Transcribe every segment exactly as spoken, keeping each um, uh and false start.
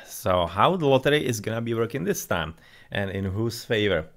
So how the lottery is gonna be working this time, and in whose favor?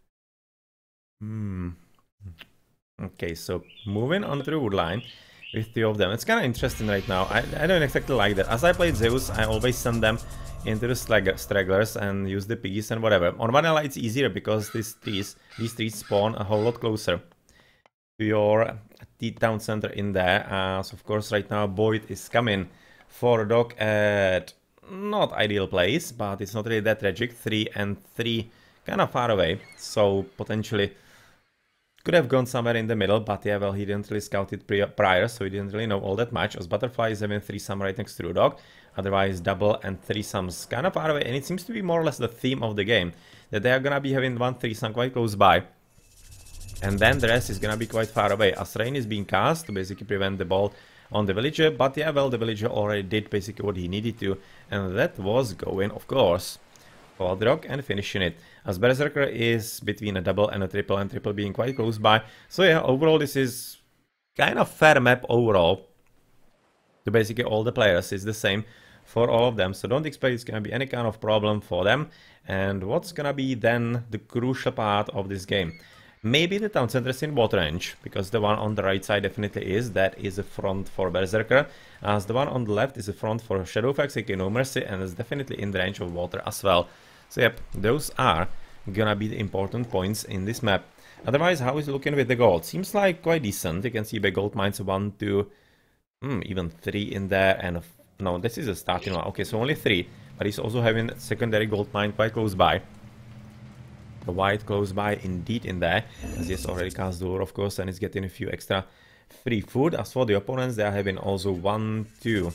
Hmm. Okay, so moving on to the wood line with two of them. It's kind of interesting right now. I, I don't exactly like that. As I played Zeus, I always send them into the stragglers and use the piggies and whatever. On Vanilla, it's easier because these trees, these trees spawn a whole lot closer to your T-Town center in there. As of course, right now, BoIt is coming for a dog at not ideal place, but it's not really that tragic. Three and three, kind of far away. So potentially could have gone somewhere in the middle, but yeah, well, he didn't really scout it prior, so he didn't really know all that much. As Butterfly is having threesome right next to the dog, otherwise double and threesomes kind of far away, and it seems to be more or less the theme of the game, that they are gonna be having one threesome quite close by, and then the rest is gonna be quite far away, as rain is being cast to basically prevent the ball on the villager, but yeah, well, the villager already did basically what he needed to, and that was going, of course, for the dog and finishing it, as Berserker is between a double and a triple, and triple being quite close by. So yeah, overall this is kind of fair map overall to basically all the players. It's the same for all of them, so don't expect it's gonna be any kind of problem for them. And what's gonna be then the crucial part of this game? Maybe the town center is in water range, because the one on the right side definitely is. That is a front for Berserker, as the one on the left is a front for Shadow F H, aka NoMercy, and is definitely in the range of water as well. So yep, those are gonna be the important points in this map. Otherwise, how is it looking with the gold? Seems like quite decent. You can see by gold mines one, two, hmm, even three in there, and a, no, this is a starting one. Okay, so only three, but he's also having secondary gold mine quite close by. The white close by indeed in there, as he has already cast the lure, of course, and is getting a few extra free food. As for the opponents, they are having also one, two,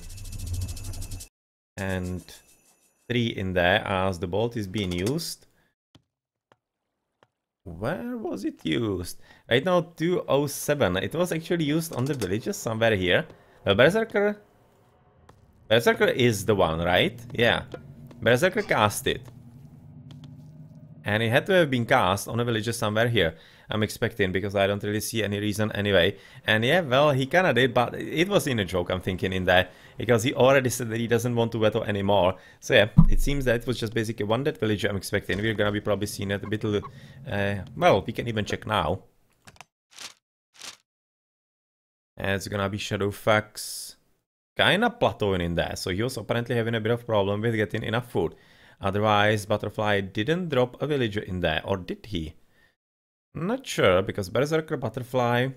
and three in there, as the bolt is being used. Where was it used? Right now, two oh seven. It was actually used on the villages somewhere here. Well, Berserker... Berserker is the one, right? Yeah. Berserker cast it. And it had to have been cast on a villager somewhere here, I'm expecting, because I don't really see any reason anyway. And yeah, well, he kinda did, but it was in a joke, I'm thinking, in there, because he already said that he doesn't want to veto anymore. So yeah, it seems that it was just basically one dead villager, I'm expecting. We're gonna be probably seeing it a bit, uh, well, we can even check now. And it's gonna be Shadow F X kinda plateauing in there, so he was apparently having a bit of problem with getting enough food. Otherwise, Butterfly didn't drop a villager in there, or did he? Not sure, because Berserker, Butterfly...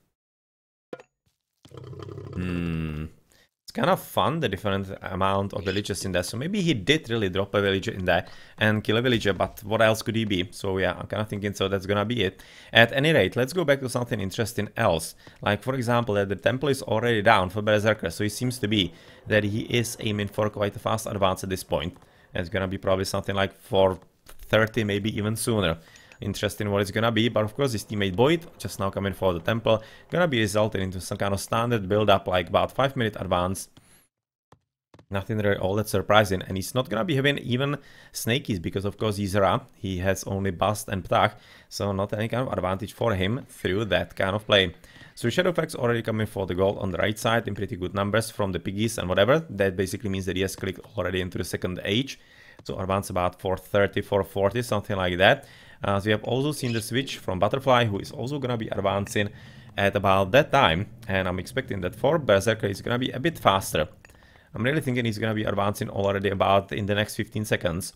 Hmm... It's kind of fun, the different amount of villagers in there, so maybe he did really drop a villager in there and kill a villager, but what else could he be? So yeah, I'm kind of thinking so that's gonna be it. At any rate, let's go back to something interesting else. Like, for example, that the temple is already down for Berserker, so it seems to be that he is aiming for quite a fast advance at this point. It's gonna be probably something like four thirty, maybe even sooner. Interesting what it's gonna be, but of course his teammate BoIt, just now coming for the temple, gonna be resulting into some kind of standard build up, like about five minute advance. Nothing really all that surprising, and he's not gonna be having even snakies, because of course he's Ra, he has only Bast and Ptah, so not any kind of advantage for him through that kind of play. So Shadow F X already coming for the gold on the right side in pretty good numbers from the piggies and whatever. That basically means that he has clicked already into the second age. So advance about four thirty, four forty, something like that. As we have also seen the switch from Butterfly, who is also going to be advancing at about that time. And I'm expecting that for Berserker is going to be a bit faster. I'm really thinking he's going to be advancing already about in the next fifteen seconds.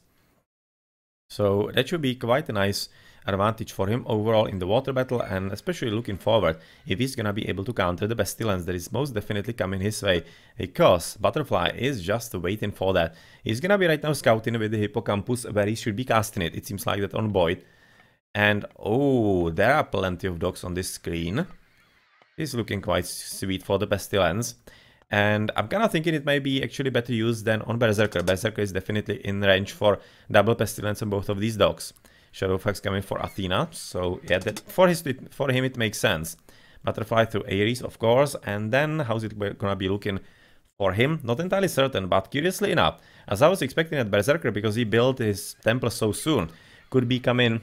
So that should be quite a nice advantage for him overall in the water battle, and especially looking forward if he's gonna be able to counter the pestilence that is most definitely coming his way, because Butterfly is just waiting for that. He's gonna be right now scouting with the hippocampus where he should be casting it. It seems like that on BoIt. And oh, there are plenty of dogs on this screen. It's looking quite sweet for the pestilence. And I'm kind of thinking it may be actually better used than on Berserker. Berserker is definitely in range for double pestilence on both of these dogs. Shadow F X coming for Athena, so yeah, that for his for him it makes sense. Butterfly through Ares, of course, and then how's it gonna be looking for him? Not entirely certain, but curiously enough, as I was expecting at Berserker, because he built his temple so soon, could be coming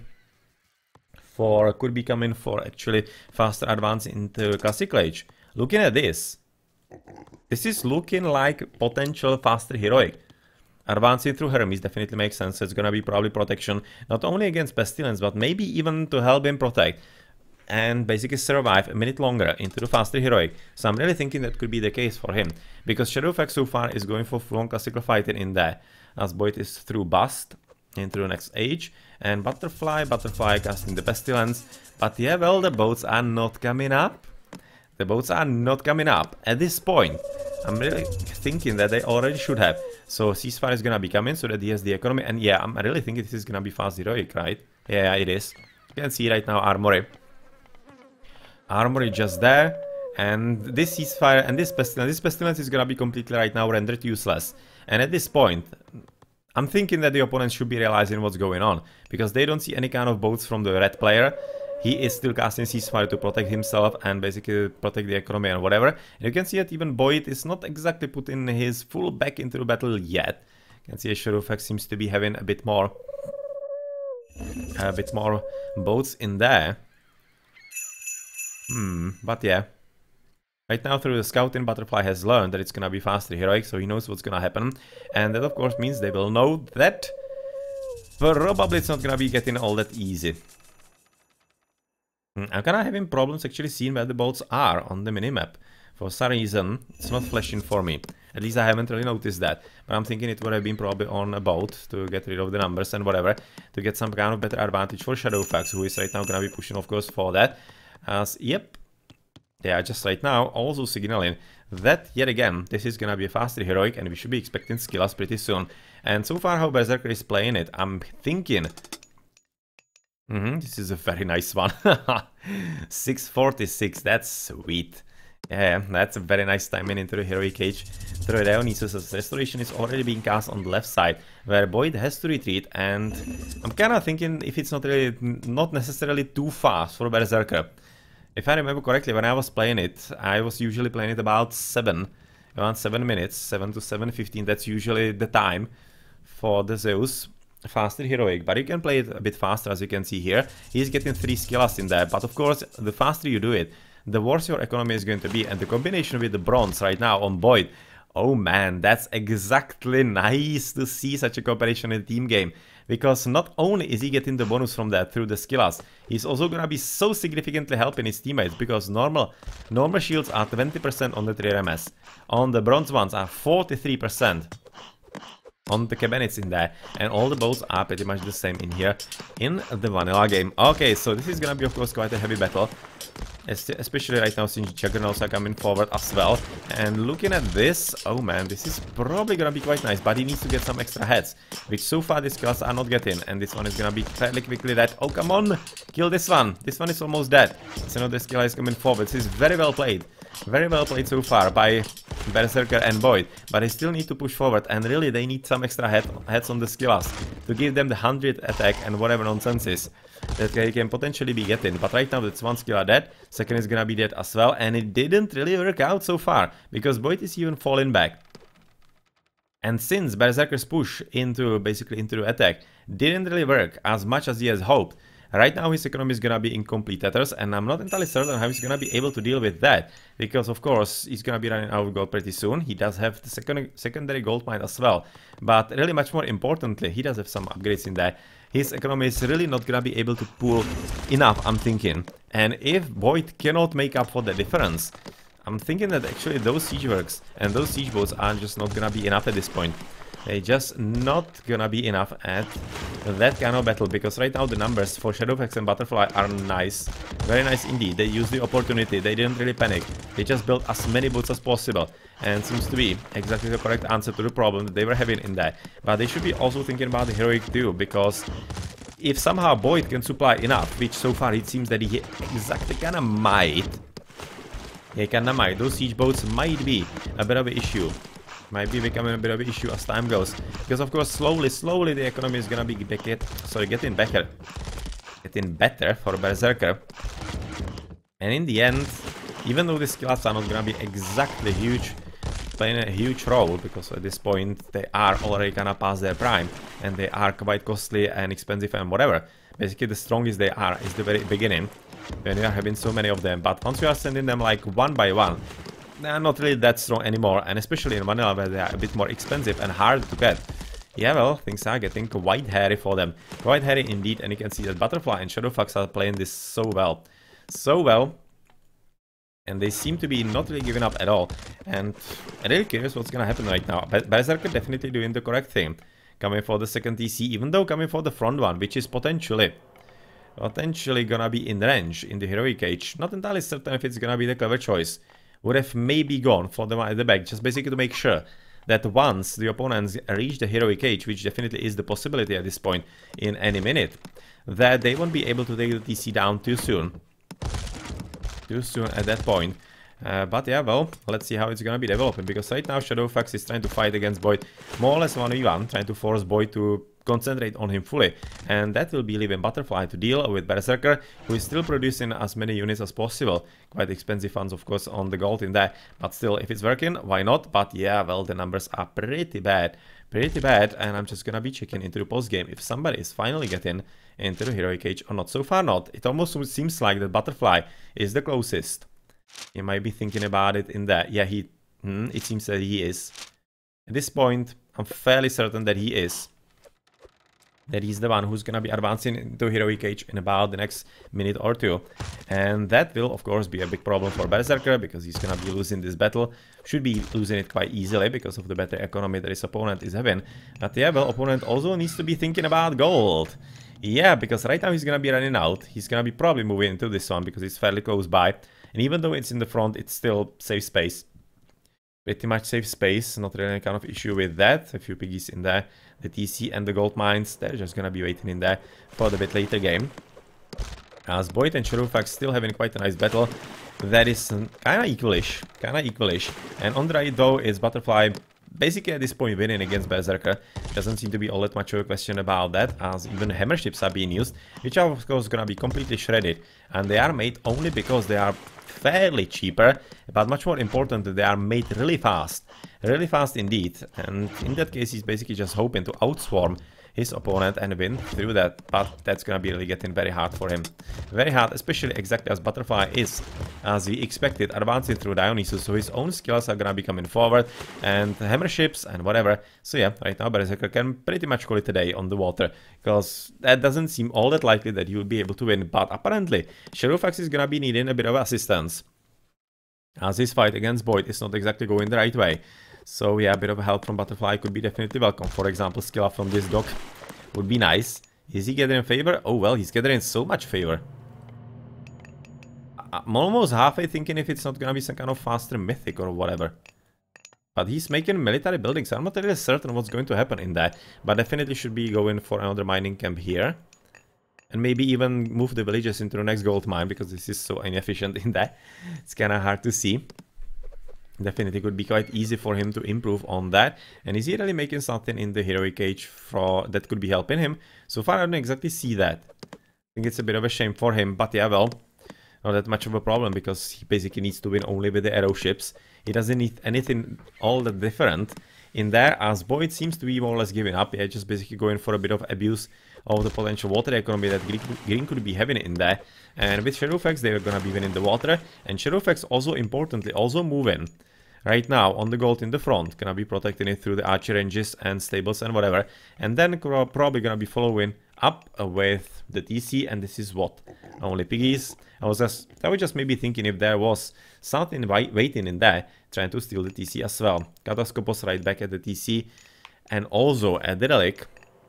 for could be coming for actually faster advance into Classical Age. Looking at this, this is looking like potential faster heroic. advancing through Hermes definitely makes sense. So it's gonna be probably protection, not only against Pestilence, but maybe even to help him protect and basically survive a minute longer into the faster heroic. So I'm really thinking that could be the case for him, because Shadow F X so far is going for full-on classical fighting in there, as BoIt is through Bust into the next age, and Butterfly, Butterfly casting the Pestilence. But yeah, well, the boats are not coming up. The boats are not coming up at this point. I'm really thinking that they already should have. So ceasefire is gonna be coming so that he has the economy, and yeah, I'm really thinking this is gonna be fast heroic, right? Yeah, it is. You can see right now Armory. Armory just there, and this ceasefire and this pestilence, this pestilence is gonna be completely right now rendered useless. And at this point, I'm thinking that the opponents should be realizing what's going on, because they don't see any kind of boats from the red player. He is still casting ceasefire to protect himself and basically protect the economy and whatever. And you can see that even BoIt is not exactly putting his full back into the battle yet. You can see Shadow F X seems to be having a bit more, a bit more boats in there. Hmm, but yeah. Right now through the scouting, Butterfly has learned that it's gonna be faster heroic, so he knows what's gonna happen. And that of course means they will know that probably it's not gonna be getting all that easy. I'm kinda having problems actually seeing where the boats are on the minimap. For some reason, it's not flashing for me. At least I haven't really noticed that. But I'm thinking it would have been probably on a boat to get rid of the numbers and whatever, to get some kind of better advantage for Shadow F X, who is right now gonna be pushing of course for that. As, yep, yeah, just right now, also signaling that, yet again, this is gonna be a faster heroic, and we should be expecting skills pretty soon. And so far, how Berserker is playing it, I'm thinking... Mm-hmm, this is a very nice one. six forty-six, that's sweet. Yeah, that's a very nice timing into the heroic age. Through Dionysus' restoration is already being cast on the left side, where BoIt has to retreat, and I'm kinda thinking if it's not really, not necessarily too fast for Berserker. If I remember correctly, when I was playing it, I was usually playing it about seven, around seven minutes, seven to seven fifteen. That's usually the time for the Zeus faster heroic. But you can play it a bit faster, as you can see here. He's getting three skills in there, but of course, the faster you do it, the worse your economy is going to be. And the combination with the bronze right now on BoIt, oh man, that's exactly nice to see such a cooperation in a team game. Because not only is he getting the bonus from that through the skills, he's also gonna be so significantly helping his teammates, because normal normal shields are twenty percent on the three R M S. On the bronze ones are forty-three percent. On the cabinets in there, and all the boats are pretty much the same in here in the vanilla game. Okay, so this is gonna be of course quite a heavy battle, especially right now since Juggernauts are coming forward as well. And looking at this, oh man, this is probably gonna be quite nice, but he needs to get some extra heads, which so far these skills are not getting, and this one is gonna be fairly quickly dead. Oh, come on, kill this one. This one is almost dead. So now the skill is coming forward. This is very well played. Very well played so far by Berserker and BoIt, but they still need to push forward, and really they need some extra head, heads on the skills to give them the one hundred attack and whatever nonsense is that they can potentially be getting. But right now that's one skill dead, second is gonna be dead as well, and it didn't really work out so far, because BoIt is even falling back. And since Berserker's push into basically into the attack didn't really work as much as he has hoped, right now his economy is gonna be in complete tatters, and I'm not entirely certain how he's gonna be able to deal with that, because of course he's gonna be running out of gold pretty soon. He does have the second, secondary gold mine as well, but really much more importantly, he does have some upgrades in there. His economy is really not gonna be able to pull enough, I'm thinking. And if BoIt cannot make up for the difference, I'm thinking that actually those siege works and those siege boats are just not gonna be enough at this point. They're just not gonna be enough at that kind of battle, because right now the numbers for Shadow F X and Butterfly are nice. Very nice indeed. They used the opportunity. They didn't really panic. They just built as many boats as possible. And seems to be exactly the correct answer to the problem that they were having in there. But they should be also thinking about the heroic too, because if somehow BoIt can supply enough, which so far it seems that he exactly kinda might. He kinda might. Those siege boats might be a bit of an issue. Might be becoming a bit of an issue as time goes, because of course slowly, slowly the economy is gonna be get, sorry, getting better, getting better for Berserker. And in the end, even though the skills are not gonna be exactly huge, playing a huge role, because at this point they are already gonna pass their prime, and they are quite costly and expensive and whatever. Basically, the strongest they are is the very beginning, when you are having so many of them. But once you are sending them like one by one, they're not really that strong anymore, and especially in vanilla where they are a bit more expensive and hard to get. Yeah, well, things are getting quite hairy for them. Quite hairy indeed, and you can see that Butterfly and Shadowfax are playing this so well. So well. And they seem to be not really giving up at all. And I'm really curious what's gonna happen right now. Berserker definitely doing the correct thing. Coming for the second T C, even though coming for the front one, which is potentially... Potentially gonna be in range in the Heroic Age. Not entirely certain if it's gonna be the clever choice. Would have maybe gone for the one at the back, just basically to make sure that once the opponents reach the Heroic Age, which definitely is the possibility at this point in any minute, that they won't be able to take the T C down too soon. Too soon at that point. Uh, but yeah, well, let's see how it's gonna be developing, because right now Shadowfax is trying to fight against BoIt more or less one v one, trying to force BoIt to concentrate on him fully, and that will be leaving Butterfly to deal with Berserker, who is still producing as many units as possible. Quite expensive funds, of course, on the gold in there, but still, if it's working, why not? But yeah, well, the numbers are pretty bad, pretty bad, and I'm just gonna be checking into the post game if somebody is finally getting into the Heroic Age or not. So far not. It almost seems like that Butterfly is the closest. You might be thinking about it in that. Yeah, he. Hmm, it seems that he is. At this point, I'm fairly certain that he is. That he's the one who's gonna be advancing into Heroic Age in about the next minute or two. And that will, of course, be a big problem for Berserker, because he's gonna be losing this battle. Should be losing it quite easily because of the better economy that his opponent is having. But yeah, well, opponent also needs to be thinking about gold. Yeah, because right now he's gonna be running out. He's gonna be probably moving into this one because it's fairly close by. And even though it's in the front, it's still safe space. Pretty much safe space, not really any kind of issue with that. A few piggies in there. The T C and the gold mines, they're just gonna be waiting in there for the bit later game. As BoIt and Shadowfax still having quite a nice battle. That is kinda equalish, kinda equalish. And on the right though is Butterfly basically at this point winning against Berserker. Doesn't seem to be all that much of a question about that, as even hammer ships are being used, which are of course gonna be completely shredded. And they are made only because they are fairly cheaper, but much more important that they are made really fast. Really fast indeed. And in that case, he's basically just hoping to outswarm his opponent and win through that, but that's gonna be really getting very hard for him. Very hard, especially exactly as Butterfly is, as we expected, advancing through Dionysus, so his own skills are gonna be coming forward, and hammer ships and whatever. So yeah, right now Berserker can pretty much call it a day on the water, because that doesn't seem all that likely that he will be able to win, but apparently Shadowfax is gonna be needing a bit of assistance, as his fight against BoIt is not exactly going the right way. So yeah, a bit of help from Butterfly could be definitely welcome. For example, skill up from this dog would be nice. Is he getting favor? Oh well, he's getting so much favor. I'm almost halfway thinking if it's not gonna be some kind of faster mythic or whatever. But he's making military buildings. I'm not really certain what's going to happen in that. But definitely should be going for another mining camp here. And maybe even move the villages into the next gold mine, because this is so inefficient in that. It's kinda hard to see. Definitely could be quite easy for him to improve on that. And is he really making something in the Heroic Age for that could be helping him? So far I don't exactly see that. I think it's a bit of a shame for him, but yeah, well, not that much of a problem, because he basically needs to win only with the arrow ships. He doesn't need anything all that different in there, as BoIt seems to be more or less giving up. Yeah, just basically going for a bit of abuse of the potential water economy that Green could be having in there. And with Shadowfax, they're gonna be winning the water. And Shadowfax also, importantly, also moving right now on the gold in the front, gonna be protecting it through the archer ranges and stables and whatever. And then probably gonna be following up with the T C, and this is what? Only piggies. I was just, I was just maybe thinking if there was something waiting in there, trying to steal the T C as well. Kataskopos right back at the T C, and also at the relic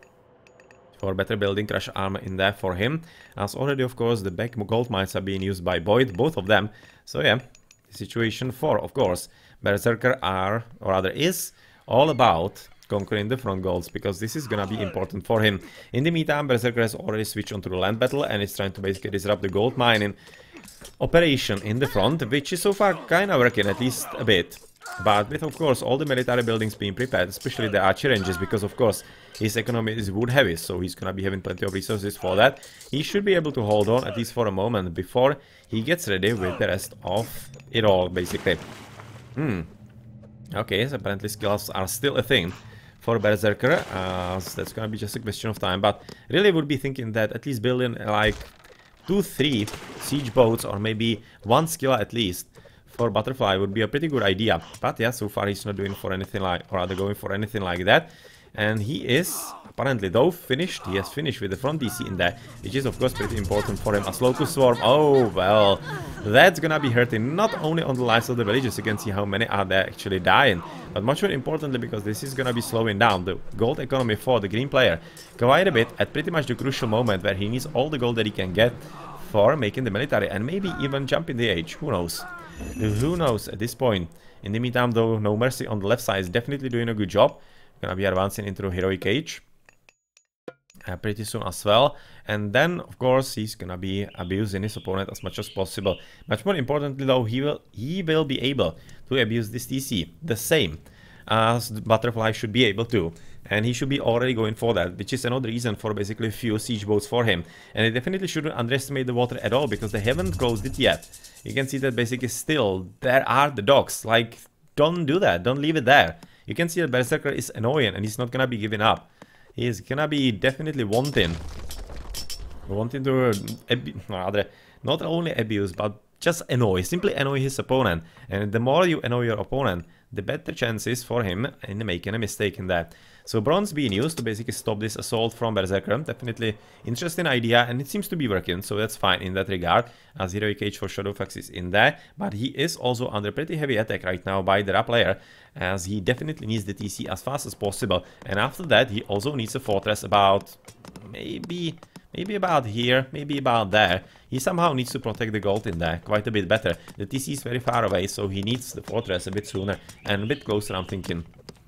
for better building crush armor in there for him. As already, of course, the back gold mines are being used by BoIt, both of them. So yeah, situation four, of course. Berserker are, or rather is, all about conquering the front golds, because this is gonna be important for him. In the meantime, Berserker has already switched onto the land battle and is trying to basically disrupt the gold mining operation in the front, which is so far kinda working, at least a bit. But with, of course, all the military buildings being prepared, especially the archer ranges, because of course his economy is wood heavy, so he's gonna be having plenty of resources for that. He should be able to hold on, at least for a moment, before he gets ready with the rest of it all, basically. Hmm. Okay, so apparently skills are still a thing for Berserker, uh, so that's gonna be just a question of time. But really would be thinking that at least building like two, three siege boats, or maybe one skill at least for Butterfly would be a pretty good idea. But yeah, so far he's not doing for anything like, or rather going for anything like that. And he is apparently, though, finished. He has finished with the front D C in there, which is of course pretty important for him. As Locust Swarm, oh well, that's gonna be hurting not only on the lives of the villagers, you can see how many are there actually dying, but much more importantly because this is gonna be slowing down the gold economy for the green player quite a bit at pretty much the crucial moment where he needs all the gold that he can get for making the military and maybe even jumping the age, who knows. Who knows at this point. In the meantime though, NoMercy on the left side is definitely doing a good job. Gonna be advancing into Heroic Age uh, pretty soon as well. And then of course he's gonna be abusing his opponent as much as possible. Much more importantly though, he will he will be able to abuse this T C the same as the Butterfly should be able to. And he should be already going for that, which is another reason for basically a few siege boats for him. And they definitely shouldn't underestimate the water at all, because they haven't closed it yet. You can see that basically still there are the docks. Like, don't do that, don't leave it there. You can see that Berserker is annoying and he's not gonna be giving up. He's gonna be definitely wanting. Wanting to, rather, not only abuse, but just annoy, simply annoy his opponent. And the more you annoy your opponent, the better chances for him in making a mistake in that. So bronze being used to basically stop this assault from Berserker. Definitely interesting idea, and it seems to be working, so that's fine in that regard, as Heroic Age for Shadowfax is in there. But he is also under pretty heavy attack right now by the Ra player, as he definitely needs the T C as fast as possible. And after that, he also needs a fortress about maybe... Maybe about here, maybe about there. He somehow needs to protect the gold in there quite a bit better. The T C is very far away, so he needs the fortress a bit sooner and a bit closer, I'm thinking.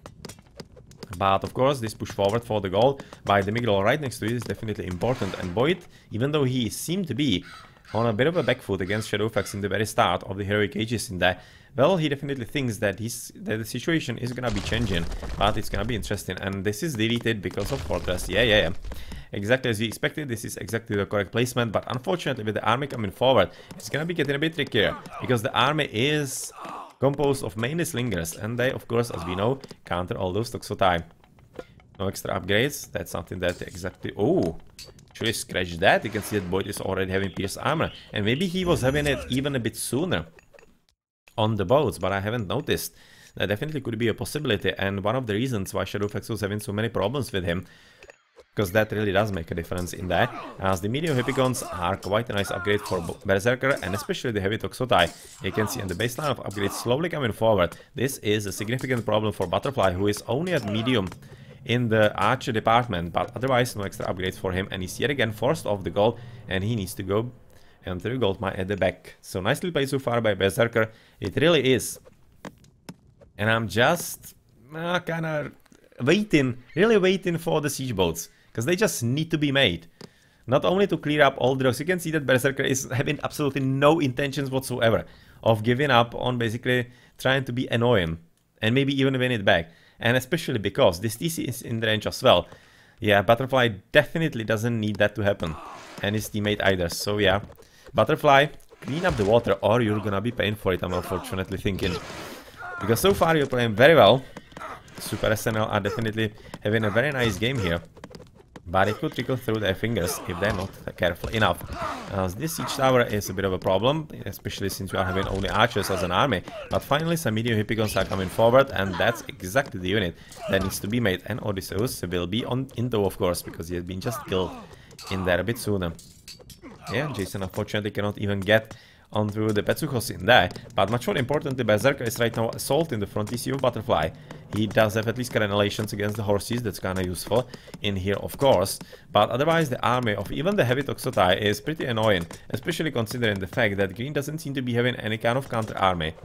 But of course, this push forward for the gold by the Migdal right next to it is definitely important. And BoIt, even though he seemed to be on a bit of a back foot against Shadowfax in the very start of the Heroic Ages in there, well, he definitely thinks that, he's, that the situation is gonna be changing, but it's gonna be interesting. And this is deleted because of fortress. Yeah, yeah, yeah. Exactly as you expected, this is exactly the correct placement, but unfortunately with the army coming forward, it's gonna be getting a bit trickier, because the army is composed of mainly slingers, and they, of course, as we know, counter all those Toxotai. No extra upgrades, that's something that exactly... Oh! Actually scratch that, you can see that BoIt is already having pierced armor, and maybe he was having it even a bit sooner on the boats, but I haven't noticed. That definitely could be a possibility, and one of the reasons why Shadowfax was having so many problems with him, because that really does make a difference in that, as the medium Hippicons are quite a nice upgrade for Berserker, and especially the heavy Toxotai. You can see in the baseline of upgrades slowly coming forward. This is a significant problem for Butterfly, who is only at medium in the archer department, but otherwise no extra upgrades for him, and he's yet again forced off the gold, and he needs to go enter the gold mine at the back. So nicely played so far by Berserker, it really is. And I'm just uh, kind of waiting, really waiting for the siege boats, because they just need to be made. Not only to clear up all the rocks, you can see that Berserker is having absolutely no intentions whatsoever of giving up on basically trying to be annoying and maybe even win it back. And especially because this T C is in the range as well. Yeah, Butterfly definitely doesn't need that to happen. And his teammate either. So yeah, Butterfly, clean up the water or you're gonna be paying for it, I'm unfortunately thinking. Because so far you're playing very well. SuperSNL are definitely having a very nice game here. But it could trickle through their fingers if they're not careful enough. As this siege tower is a bit of a problem, especially since we are having only archers as an army. But finally some medium Hippicons are coming forward, and that's exactly the unit that needs to be made. And Odysseus will be on in tow, of course, because he has been just killed in there a bit sooner. Yeah, Jason unfortunately cannot even get onto the Petsuchos in there. But much more importantly, Berserker is right now assaulting the front T C of Butterfly. He does have at least cannulations against the horses, that's kinda useful in here, of course. But otherwise the army of even the heavy Toxotai is pretty annoying, especially considering the fact that Green doesn't seem to be having any kind of counter army.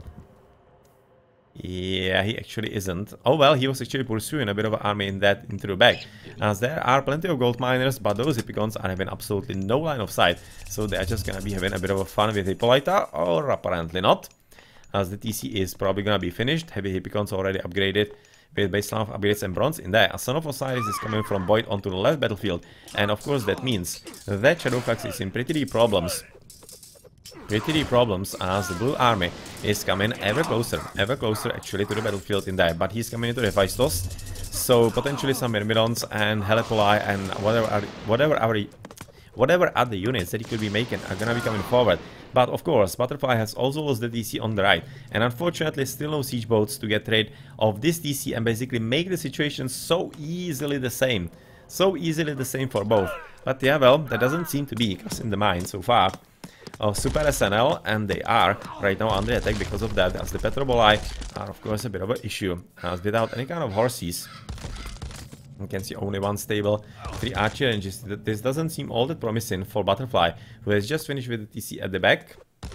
Yeah, he actually isn't. Oh well, he was actually pursuing a bit of an army in that into the back, as there are plenty of gold miners, but those Hippicons are having absolutely no line of sight, so they're just gonna be having a bit of a fun with Hippolyta, or apparently not, as the T C is probably gonna be finished. Heavy Hippicons already upgraded with baseline of upgrades and bronze in there. A Son of Osiris is coming from BoIt onto the left battlefield, and of course that means that Shadowfax is in pretty deep problems. Pretty deep problems, as the blue army is coming ever closer, ever closer actually to the battlefield in there. But he's coming into the Hephaestus, so potentially some Myrmidons and Helipoli and whatever, whatever our whatever other units that he could be making are gonna be coming forward. But of course, Butterfly has also lost the T C on the right, and unfortunately still no siege boats to get rid of this T C and basically make the situation so easily the same. So easily the same for both. But yeah, well, that doesn't seem to be, because in the mind so far of SuperSNL, and they are right now under attack because of that, as the Petroboli are of course a bit of an issue, as without any kind of horses. You can see only one stable, three archer ranges. This doesn't seem all that promising for Butterfly, who has just finished with the T C at the back.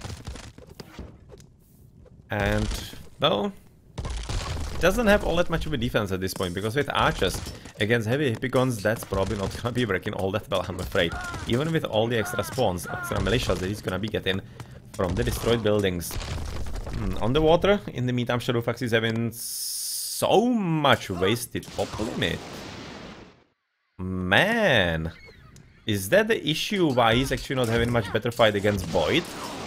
And, well, doesn't have all that much of a defense at this point, because with archers against heavy hippicons, that's probably not gonna be working all that well, I'm afraid. Even with all the extra spawns, extra militias that he's gonna be getting from the destroyed buildings. Hmm, on the water, in the meantime, Shadowfax is having so much wasted pop limit. Man, is that the issue why he's actually not having much better fight against BoIt?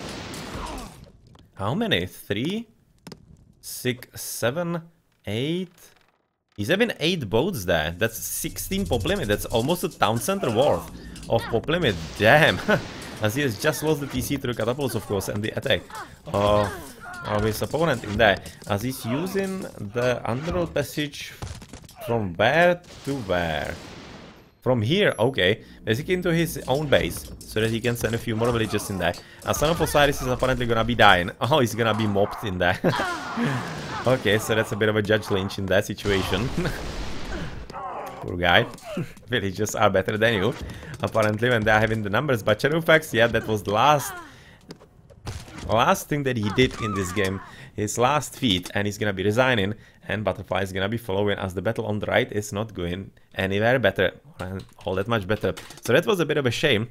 How many? Three? Six, seven, eight? He's having eight boats there. That's sixteen pop limit. That's almost a town center worth of pop limit. Damn. As he has just lost the T C to the catapults, of course, and the attack of, of his opponent in there. As he's using the underworld passage from where to where? From here, okay, basically into his own base, so that he can send a few more villagers in there. And Son of Osiris is apparently gonna be dying. Oh, he's gonna be mopped in there. Okay, so that's a bit of a Judge Lynch in that situation. Poor guy. Villagers are better than you, apparently, when they're having the numbers. But Shadowfax, yeah, that was the last, last thing that he did in this game. His last feat, and he's gonna be resigning, and Butterfly is gonna be following, as the battle on the right is not going anywhere better, and all that much better. So that was a bit of a shame.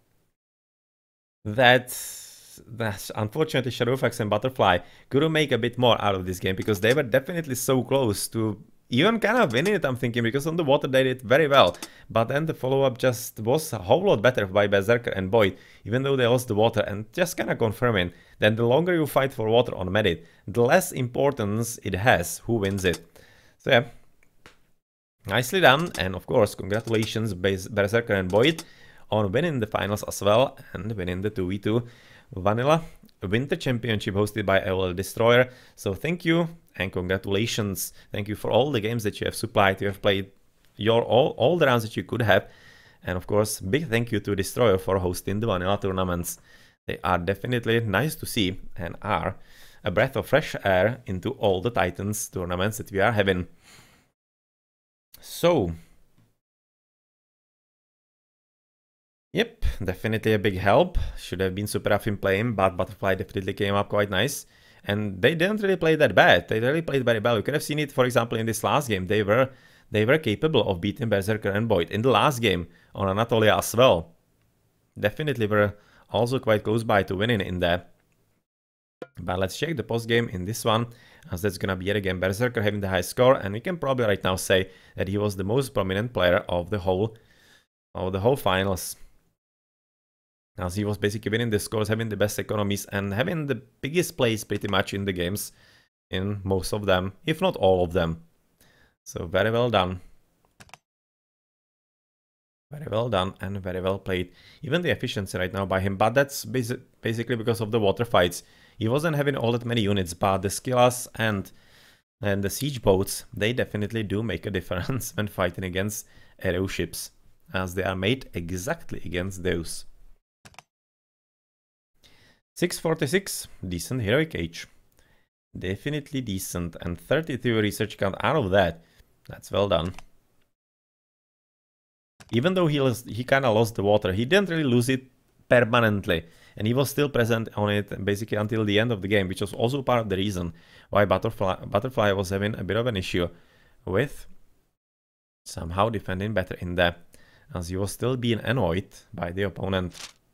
That, that unfortunately Shadowfax and Butterfly couldn't make a bit more out of this game, because they were definitely so close to even kind of winning it, I'm thinking, because on the water they did very well. But then the follow-up just was a whole lot better by Berserker and BoIt, even though they lost the water, and just kind of confirming that the longer you fight for water on Medit, the less importance it has who wins it. So yeah, nicely done, and of course, congratulations Berserker and BoIt on winning the finals as well, and winning the two v two Vanilla Winter Championship hosted by A O L Destroyer. So thank you and congratulations. Thank you for all the games that you have supplied. You have played your all, all the rounds that you could have. And of course, big thank you to Destroyer for hosting the Vanilla tournaments. They are definitely nice to see and are a breath of fresh air into all the Titans tournaments that we are having. So, yep, definitely a big help. Should have been super rough in playing, but Butterfly definitely came up quite nice. And they didn't really play that bad. They really played very well. You could have seen it, for example, in this last game. They were they were capable of beating Berserker and BoIt in the last game on Anatolia as well. Definitely were also quite close by to winning in there. But let's check the post game in this one, as that's gonna be yet again Berserker having the high score, and we can probably right now say that he was the most prominent player of the whole of the whole finals. As he was basically winning the scores, having the best economies, and having the biggest plays pretty much in the games, in most of them, if not all of them. So very well done. Very well done and very well played. Even the efficiency right now by him, but that's basi basically because of the water fights. He wasn't having all that many units, but the skillas and, and the siege boats, they definitely do make a difference when fighting against aero ships, as they are made exactly against those. six forty-six, decent heroic age. Definitely decent, and thirty-two research count out of that. That's well done. Even though he lost, he kind of lost the water, he didn't really lose it permanently, and he was still present on it basically until the end of the game, which was also part of the reason why Butterfly, Butterfly was having a bit of an issue with somehow defending better in there, as he was still being annoyed by the opponent.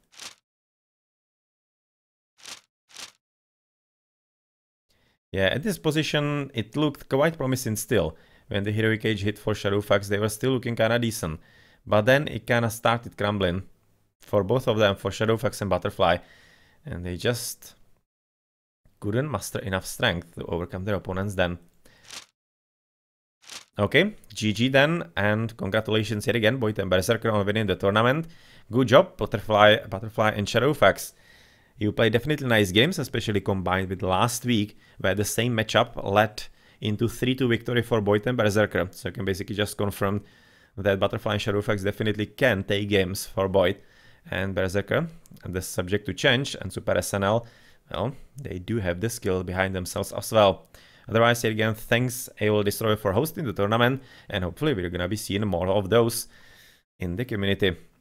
Yeah, at this position, it looked quite promising still. When the heroic age hit for Shadowfax, they were still looking kinda decent. But then it kinda started crumbling for both of them, for Shadowfax and Butterfly. And they just couldn't muster enough strength to overcome their opponents then. Okay, G G then, and congratulations yet again, BoIt and Berserker, on winning the tournament. good job, Butterfly, Butterfly and Shadowfax. You played definitely nice games, especially combined with last week, where the same matchup led into three two victory for BoIt and Berserker. So you can basically just confirm that Butterfly and Shadowfax definitely can take games for BoIt and Berserker. And this is subject to change, and SuperSNL, well, they do have the skill behind themselves as well. Otherwise, here again, thanks A O L Destroyer for hosting the tournament, and hopefully we're gonna be seeing more of those in the community.